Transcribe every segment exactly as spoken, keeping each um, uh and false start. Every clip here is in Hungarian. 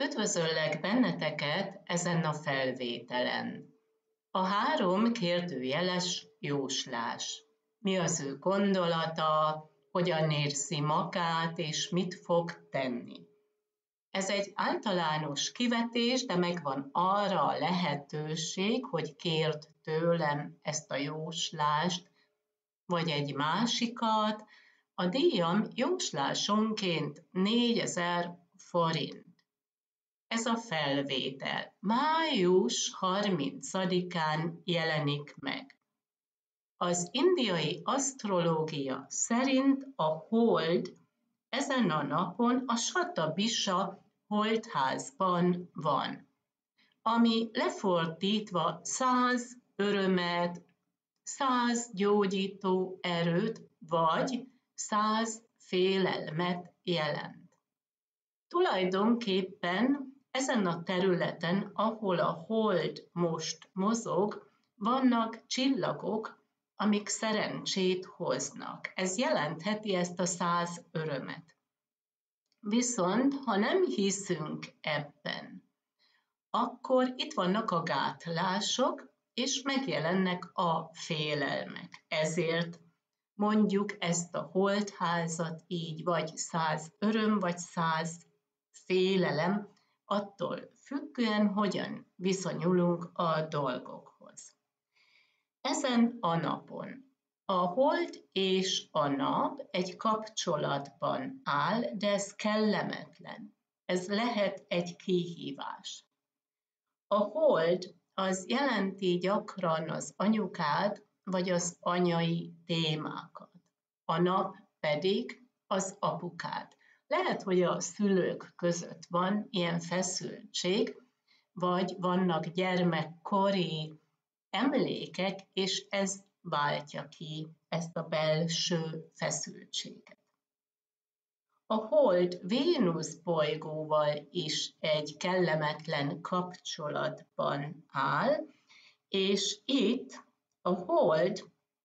Üdvözöllek benneteket ezen a felvételen. A három kérdőjeles jóslás. Mi az ő gondolata, hogyan érzi magát, és mit fog tenni. Ez egy általános kivetés, de megvan arra a lehetőség, hogy kérd tőlem ezt a jóslást, vagy egy másikat. A díjam jóslásonként négyezer forint. Ez a felvétel május harmincadikán jelenik meg. Az indiai asztrológia szerint a hold ezen a napon a Satabisa holdházban van, ami lefordítva száz örömet, száz gyógyító erőt vagy száz félelmet jelent. Tulajdonképpen ezen a területen, ahol a hold most mozog, vannak csillagok, amik szerencsét hoznak. Ez jelentheti ezt a száz örömet. Viszont, ha nem hiszünk ebben, akkor itt vannak a gátlások, és megjelennek a félelmek. Ezért mondjuk ezt a holdházat így, vagy száz öröm, vagy száz félelem, attól függően, hogyan viszonyulunk a dolgokhoz. Ezen a napon a hold és a nap egy kapcsolatban áll, de ez kellemetlen. Ez lehet egy kihívás. A hold az jelenti gyakran az anyukád, vagy az anyai témákat. A nap pedig az apukád. Lehet, hogy a szülők között van ilyen feszültség, vagy vannak gyermekkori emlékek, és ez váltja ki ezt a belső feszültséget. A hold Vénusz bolygóval is egy kellemetlen kapcsolatban áll, és itt a hold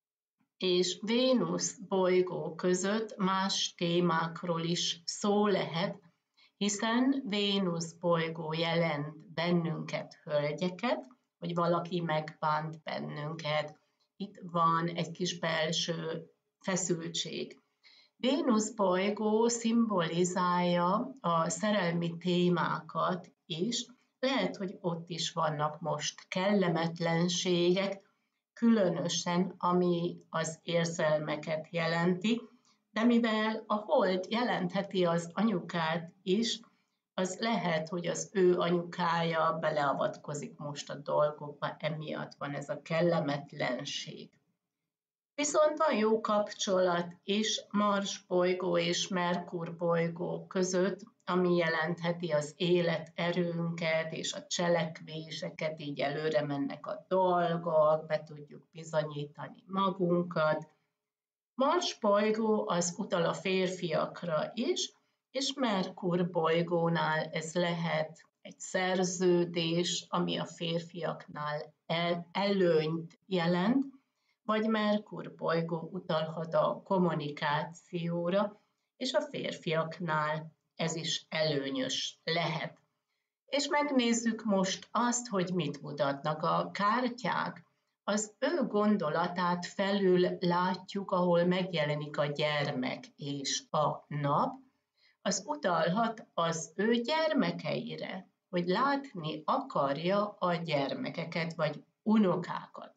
és Vénusz bolygó között más témákról is szó lehet, hiszen Vénusz bolygó jelent bennünket, hölgyeket, hogy valaki megbánt bennünket. Itt van egy kis belső feszültség. Vénusz bolygó szimbolizálja a szerelmi témákat is, lehet, hogy ott is vannak most kellemetlenségek, különösen ami az érzelmeket jelenti, de mivel a hold jelentheti az anyukát is, az lehet, hogy az ő anyukája beleavatkozik most a dolgokba, emiatt van ez a kellemetlenség. Viszont van jó kapcsolat is Mars bolygó és Merkur bolygó között, ami jelentheti az életerőnket és a cselekvéseket, így előre mennek a dolgok, be tudjuk bizonyítani magunkat. Mars bolygó az utal a férfiakra is, és Merkur bolygónál ez lehet egy szerződés, ami a férfiaknál el, előnyt jelent, vagy Merkur bolygó utalhat a kommunikációra, és a férfiaknál ez is előnyös lehet. És megnézzük most azt, hogy mit mutatnak a kártyák. Az ő gondolatát felül látjuk, ahol megjelenik a gyermek és a nap, az utalhat az ő gyermekeire, hogy látni akarja a gyermekeket vagy unokákat.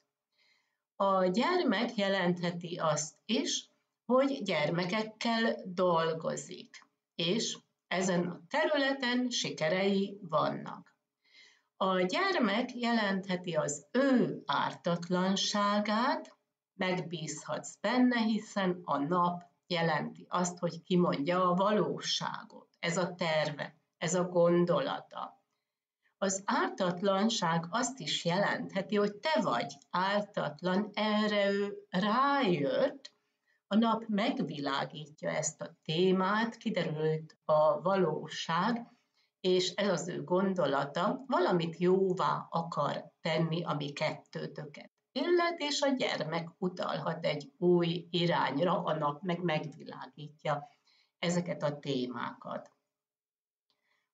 A gyermek jelentheti azt is, hogy gyermekekkel dolgozik, és ezen a területen sikerei vannak. A gyermek jelentheti az ő ártatlanságát, megbízhatsz benne, hiszen a nap jelenti azt, hogy kimondja a valóságot. Ez a terve, ez a gondolata. Az ártatlanság azt is jelentheti, hogy te vagy ártatlan, erre ő rájött, a nap megvilágítja ezt a témát, kiderült a valóság, és ez az ő gondolata, valamit jóvá akar tenni, ami kettőtöket illet, és a gyermek utalhat egy új irányra, a nap meg megvilágítja ezeket a témákat.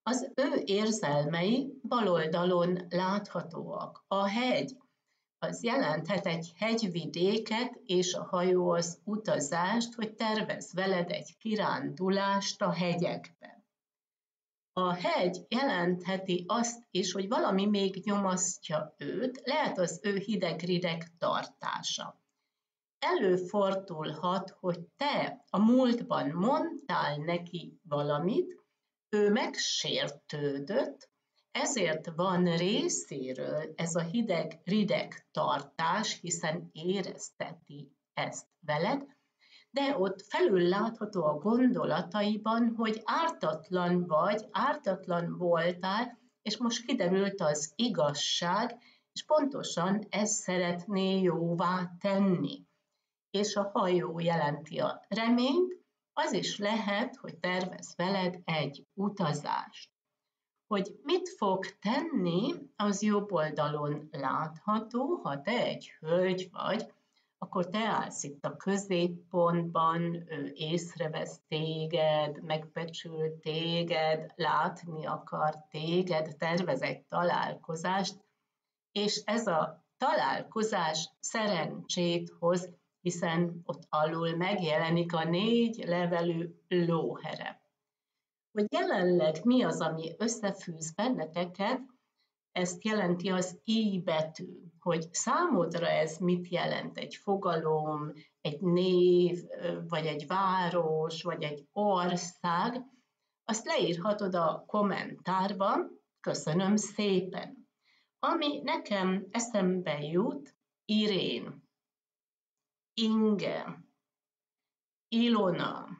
Az ő érzelmei bal oldalon láthatóak. A hegy az jelenthet egy hegyvidéket, és a hajó az utazást, hogy tervez veled egy kirándulást a hegyekbe. A hegy jelentheti azt is, hogy valami még nyomasztja őt, lehet az ő hideg-rideg tartása. Előfordulhat, hogy te a múltban mondtál neki valamit, ő megsértődött, ezért van részéről ez a hideg-rideg tartás, hiszen érezteti ezt veled, de ott felül látható a gondolataiban, hogy ártatlan vagy, ártatlan voltál, és most kiderült az igazság, és pontosan ezt szeretné jóvá tenni. És a hajó jelenti a reményt, az is lehet, hogy tervez veled egy utazást. Hogy mit fog tenni, az jobb oldalon látható, ha te egy hölgy vagy, akkor te állsz itt a középpontban, ő észrevesz téged, megbecsül téged, látni akar téged, tervez egy találkozást, és ez a találkozás szerencsét hoz, hiszen ott alul megjelenik a négy levelű lóhere. Hogy jelenleg mi az, ami összefűz benneteket, ezt jelenti az I betű, hogy számodra ez mit jelent, egy fogalom, egy név, vagy egy város, vagy egy ország, azt leírhatod a kommentárban, köszönöm szépen. Ami nekem eszembe jut, Irén, Inge, Ilona,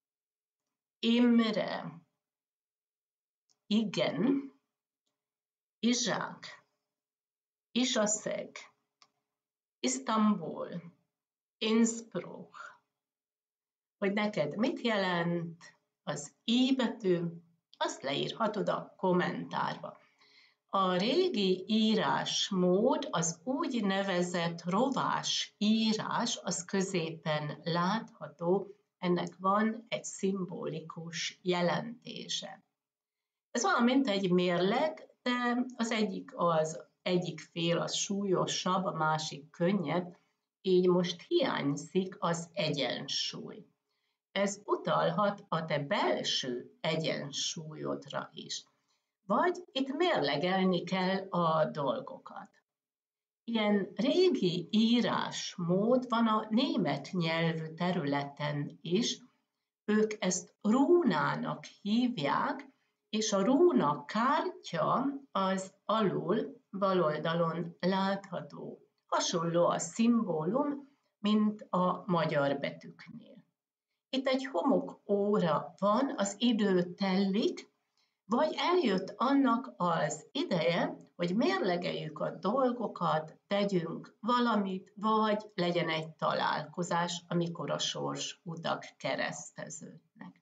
Imre, igen, Izsák, Isaszeg, Isztambul, Innsbruck. Hogy neked mit jelent az I betű, azt leírhatod a kommentárba. A régi írásmód, az úgynevezett rovás írás, az középen látható, ennek van egy szimbolikus jelentése. Ez olyan, mint egy mérleg, de az egyik, az egyik fél az súlyosabb, a másik könnyebb, így most hiányzik az egyensúly. Ez utalhat a te belső egyensúlyodra is. Vagy itt mérlegelni kell a dolgokat. Ilyen régi írásmód van a német nyelvű területen is, ők ezt rúnának hívják, és a rúna kártya az alul, bal oldalon látható. Hasonló a szimbólum, mint a magyar betűknél. Itt egy homokóra van, az idő tellik, vagy eljött annak az ideje, hogy mérlegeljük a dolgokat, tegyünk valamit, vagy legyen egy találkozás, amikor a sors utak kereszteződnek.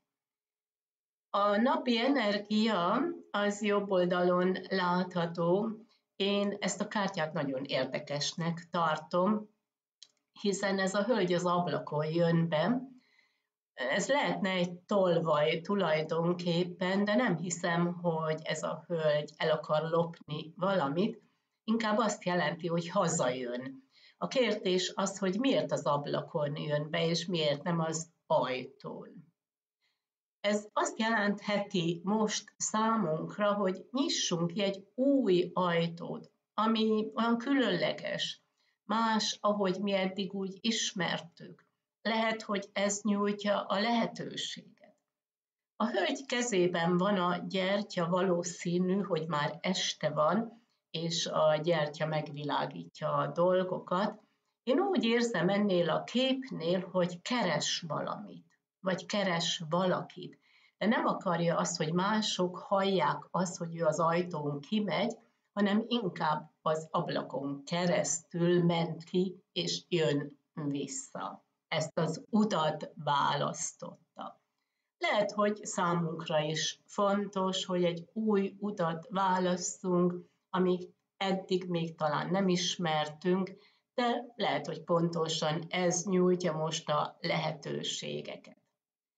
A napi energia az jobb oldalon látható. Én ezt a kártyát nagyon érdekesnek tartom, hiszen ez a hölgy az ablakon jön be. Ez lehetne egy tolvaj tulajdonképpen, de nem hiszem, hogy ez a hölgy el akar lopni valamit, inkább azt jelenti, hogy hazajön. A kérdés az, hogy miért az ablakon jön be, és miért nem az ajtón. Ez azt jelentheti most számunkra, hogy nyissunk ki egy új ajtót, ami olyan különleges, más, ahogy mi eddig úgy ismertük. Lehet, hogy ez nyújtja a lehetőséget. A hölgy kezében van a gyertya, valószínű, hogy már este van, és a gyertya megvilágítja a dolgokat. Én úgy érzem ennél a képnél, hogy keres valamit, vagy keres valakit, de nem akarja azt, hogy mások hallják azt, hogy ő az ajtón kimegy, hanem inkább az ablakon keresztül ment ki, és jön vissza. Ezt az utat választotta. Lehet, hogy számunkra is fontos, hogy egy új utat válasszunk, amit eddig még talán nem ismertünk, de lehet, hogy pontosan ez nyújtja most a lehetőségeket.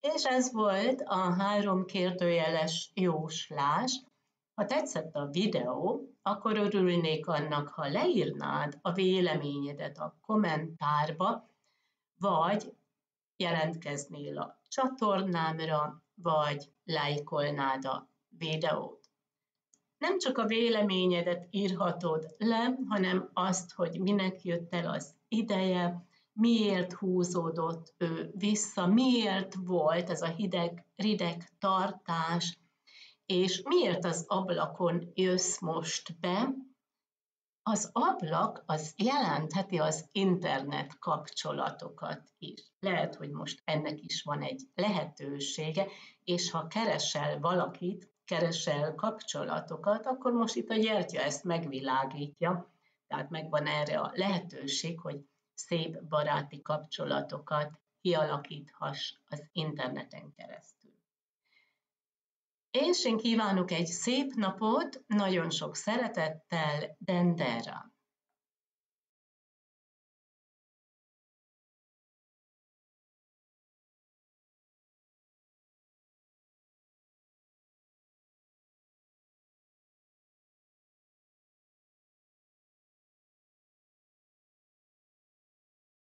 És ez volt a három kérdőjeles jóslás. Ha tetszett a videó, akkor örülnék annak, ha leírnád a véleményedet a kommentárba, vagy jelentkeznél a csatornámra, vagy lájkolnád a videót. Nem csak a véleményedet írhatod le, hanem azt, hogy minek jött el az ideje, miért húzódott ő vissza, miért volt ez a hideg-rideg tartás, és miért az ablakon jössz most be. Az ablak az jelentheti az internet kapcsolatokat is. Lehet, hogy most ennek is van egy lehetősége, és ha keresel valakit, keresel kapcsolatokat, akkor most itt a gyertya ezt megvilágítja, tehát megvan erre a lehetőség, hogy szép baráti kapcsolatokat kialakíthass az interneten keresztül. És én kívánok egy szép napot, nagyon sok szeretettel, Dendera!